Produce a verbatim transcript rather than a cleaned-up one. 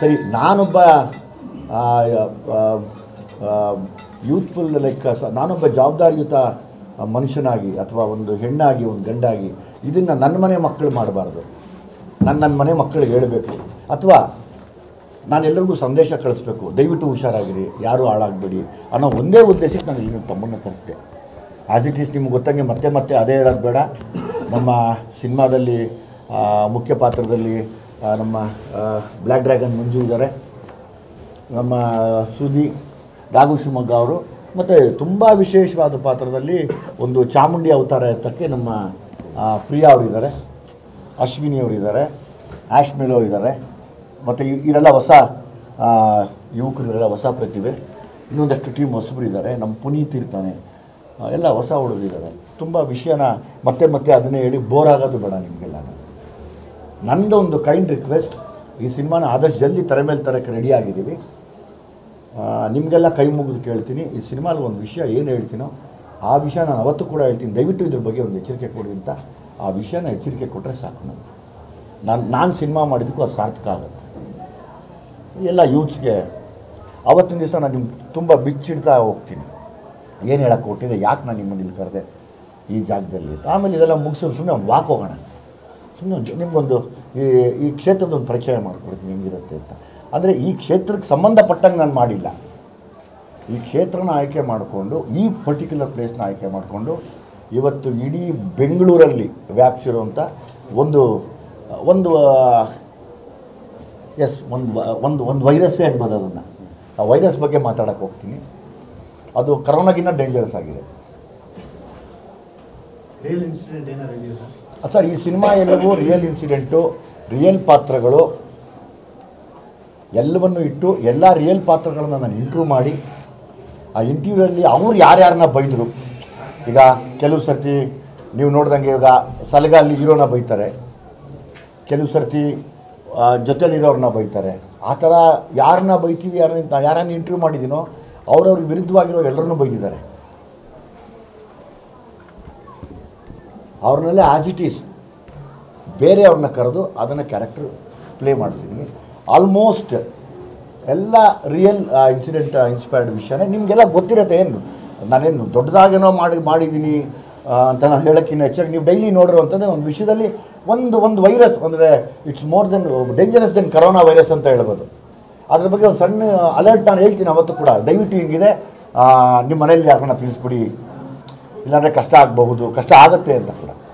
ಸರಿ, ನಾನೊಬ್ಬ youthful like ನಾನೊಬ್ಬ ಜವಾಬ್ದಾರಿಯುತ ಮನುಷ್ಯನಾಗಿ ಅಥವಾ ಒಂದು ಹೆಣ್ಣಾಗಿ ಒಂದು ಗಂಡಾಗಿ ಇದನ್ನು ನನ್ನ ಮನೆ ಮಕ್ಕಳು ಮಾಡಬಾರ್ದು, ನಾನು ನನ್ನ ಮನೆ ಮಕ್ಕಳಿಗೆ ಹೇಳಬೇಕು, ಅಥವಾ ನಾನೆಲ್ಲರಿಗೂ ಸಂದೇಶ ಕಳಿಸ್ಬೇಕು, ದಯವಿಟ್ಟು ಹುಷಾರಾಗಿರಿ, ಯಾರೂ ಹಾಳಾಗಬೇಡಿ ಅನ್ನೋ ಒಂದೇ ಉದ್ದೇಶಕ್ಕೆ ನಾನು ಇಲ್ಲಿ ತಮ್ಮನ್ನು ಕರೆಸಿದೆ. ಆ್ಯಸ್ ಇಟ್ ಈಸ್ ನಿಮ್ಗೆ ಗೊತ್ತಂಗೆ ಮತ್ತೆ ಮತ್ತೆ ಅದೇ ಹೇಳೋದು ಬೇಡ. ನಮ್ಮ ಸಿನಿಮಾದಲ್ಲಿ ಮುಖ್ಯ ಪಾತ್ರದಲ್ಲಿ ನಮ್ಮ ಬ್ಲ್ಯಾಕ್ ಡ್ರ್ಯಾಗನ್ ಮಂಜು ಇದ್ದಾರೆ, ನಮ್ಮ ಸುದಿ ರಾಘು ಶಿವಮೊಗ್ಗ ಅವರು, ಮತ್ತು ತುಂಬ ವಿಶೇಷವಾದ ಪಾತ್ರದಲ್ಲಿ ಒಂದು ಚಾಮುಂಡಿ ಅವತಾರ ಎತ್ತಕ್ಕೆ ನಮ್ಮ ಪ್ರಿಯಾ ಅವರಿದ್ದಾರೆ, ಅಶ್ವಿನಿ ಅವರಿದ್ದಾರೆ, ಆ್ಯಶ್ ಮೇಲೋ ಇದ್ದಾರೆ, ಮತ್ತು ಇವರೆಲ್ಲ ಹೊಸ ಯುವಕರೆಲ್ಲ ಹೊಸ ಪ್ರತಿಭೆ, ಇನ್ನೊಂದಷ್ಟು ಟೀಮ್ ಹೊಸಬರು ಇದ್ದಾರೆ, ನಮ್ಮ ಪುನೀತ್ ಇರ್ತಾನೆ, ಎಲ್ಲ ಹೊಸ ಹುಡುಗರಿದ್ದಾರೆ. ತುಂಬ ವಿಷಯನ ಮತ್ತೆ ಮತ್ತೆ ಅದನ್ನೇ ಹೇಳಿ ಬೋರ್ ಆಗೋದು ಬೇಡ ನಿಮಗೆಲ್ಲ. ನನ್ನದು ಒಂದು ಕೈಂಡ್ ರಿಕ್ವೆಸ್ಟ್, ಈ ಸಿನಿಮಾನ ಆದಷ್ಟು ಜಲ್ದಿ ತೆರೆ ಮೇಲೆ ತರಕ್ಕೆ ರೆಡಿ ಆಗಿದ್ದೀವಿ. ನಿಮಗೆಲ್ಲ ಕೈ ಮುಗಿದು ಕೇಳ್ತೀನಿ, ಈ ಸಿನಿಮಾಲಿ ಒಂದು ವಿಷಯ ಏನು ಹೇಳ್ತೀನೋ ಆ ವಿಷಯ ನಾನು ಅವತ್ತು ಕೂಡ ಹೇಳ್ತೀನಿ, ದಯವಿಟ್ಟು ಇದ್ರ ಬಗ್ಗೆ ಒಂದು ಎಚ್ಚರಿಕೆ ಕೊಡಿ ಅಂತ. ಆ ವಿಷಯನ ಎಚ್ಚರಿಕೆ ಕೊಟ್ಟರೆ ಸಾಕು. ನನಗೆ ನಾನು ನಾನು ಸಿನಿಮಾ ಮಾಡಿದ್ದಕ್ಕೂ ಅದು ಸಾರ್ಥಕ ಆಗುತ್ತೆ. ಎಲ್ಲ ಯೂತ್ಸ್ಗೆ ಅವತ್ತಿನ ದಿವಸ ನಾನು ನಿಮ್ಗೆ ತುಂಬ ಬಿಚ್ಚಿಡ್ತಾ ಹೋಗ್ತೀನಿ, ಏನು ಹೇಳಕ್ಕೆ ಕೊಟ್ಟಿದೆ, ಯಾಕೆ ನಾನು ನಿಮ್ಮನ್ನು ಇಲ್ಲಿ ಕರೆದೆ ಈ ಜಾಗದಲ್ಲಿ. ಆಮೇಲೆ ಇದೆಲ್ಲ ಮುಗಿಸೋದು ಸುಮ್ಮನೆ ಒಂದು ವಾಕ್ ಹೋಗೋಣ, ಸುಮ್ಮನೆ ನಿಮಗೊಂದು ಈ ಈ ಕ್ಷೇತ್ರದೊಂದು ಪರಿಚಯ ಮಾಡಿಕೊಡ್ತೀನಿ ಹೆಂಗಿರುತ್ತೆ ಅಂತ. ಅಂದರೆ ಈ ಕ್ಷೇತ್ರಕ್ಕೆ ಸಂಬಂಧಪಟ್ಟಂಗೆ ನಾನು ಮಾಡಿಲ್ಲ, ಈ ಕ್ಷೇತ್ರನ ಆಯ್ಕೆ ಮಾಡಿಕೊಂಡು ಈ ಪರ್ಟಿಕ್ಯುಲರ್ ಪ್ಲೇಸ್ನ ಆಯ್ಕೆ ಮಾಡಿಕೊಂಡು ಇವತ್ತು ಇಡೀ ಬೆಂಗಳೂರಲ್ಲಿ ವ್ಯಾಪಿಸಿರುವಂಥ ಒಂದು ಒಂದು ಎಸ್ ಒಂದು ಒಂದು ಒಂದು ವೈರಸ್ಸೇ ಅನ್ಬೋದು. ಅದನ್ನು ಆ ವೈರಸ್ ಬಗ್ಗೆ ಮಾತಾಡೋಕ್ಕೆ ಹೋಗ್ತೀನಿ. ಅದು ಕರೋನಾಗಿನ್ನ ಡೇಂಜರಸ್ ಆಗಿದೆ ಸರ್. ಈ ಸಿನಿಮಾ ಎಲ್ಲವೂ ರಿಯಲ್ ಇನ್ಸಿಡೆಂಟು, ರಿಯಲ್ ಪಾತ್ರಗಳು ಎಲ್ಲವನ್ನು ಇಟ್ಟು ಎಲ್ಲ ರಿಯಲ್ ಪಾತ್ರಗಳನ್ನು ನಾನು ಇಂಟ್ರ್ಯೂ ಮಾಡಿ ಆ ಇಂಟರ್ವ್ಯೂರಲ್ಲಿ ಅವ್ರು ಯಾರ್ಯಾರನ್ನ ಬೈದರು. ಈಗ ಕೆಲವು ಸರ್ತಿ ನೀವು ನೋಡ್ದಂಗೆ ಇವಾಗ ಸಲಗಲ್ಲಿ ಹೀರೋನ ಬೈತಾರೆ, ಕೆಲವು ಸರ್ತಿ ಜೊತೆಲಿರೋರನ್ನ ಬೈತಾರೆ. ಆ ಥರ ಯಾರನ್ನ ಬೈತೀವಿ, ಯಾರನ್ನ ಯಾರನ್ನ ಇಂಟರ್ವ್ಯೂ ಮಾಡಿದ್ದೀನೋ ಅವ್ರವ್ರ ವಿರುದ್ಧವಾಗಿರೋ ಎಲ್ಲರನ್ನೂ ಬೈದಿದ್ದಾರೆ. ಅವ್ರನ್ನೆಲ್ಲ ಆ್ಯಸ್ ಇಟ್ ಈಸ್ ಬೇರೆಯವ್ರನ್ನ ಕರೆದು ಅದನ್ನು ಕ್ಯಾರೆಕ್ಟರ್ ಪ್ಲೇ ಮಾಡಿಸಿದ್ದೀನಿ. ಆಲ್ಮೋಸ್ಟ್ ಎಲ್ಲ ರಿಯಲ್ ಇನ್ಸಿಡೆಂಟ್ ಇನ್ಸ್ಪೈರ್ಡ್ ವಿಷಯನೇ. ನಿಮಗೆಲ್ಲ ಗೊತ್ತಿರುತ್ತೆ, ಏನು ನಾನೇನು ದೊಡ್ಡದಾಗೇನೋ ಮಾಡಿ ಮಾಡಿದ್ದೀನಿ ಅಂತ ನಾನು ಹೇಳೋಕ್ಕಿಂತ ಹೆಚ್ಚಾಗಿ ನೀವು ಡೈಲಿ ನೋಡಿರುವಂಥದ್ದು ಒಂದು ವಿಷಯದಲ್ಲಿ ಒಂದು ಒಂದು ವೈರಸ್ ಅಂದರೆ it's more than dangerous than corona virus ಅಂತ ಹೇಳ್ಬೋದು. ಅದ್ರ ಬಗ್ಗೆ ಒಂದು ಸಣ್ಣ ಅಲರ್ಟ್ ನಾನು ಹೇಳ್ತೀನಿ ಅವತ್ತು ಕೂಡ, ದಯವಿಟ್ಟು ಹಿಂಗಿದೆ, ನಿಮ್ಮ ಮನೇಲಿ ಯಾರನ್ನ ತಿಳಿಸ್ಬಿಡಿ, ಇಲ್ಲಾಂದರೆ ಕಷ್ಟ ಆಗಬಹುದು, ಕಷ್ಟ ಆಗುತ್ತೆ ಅಂತ ಕೂಡ.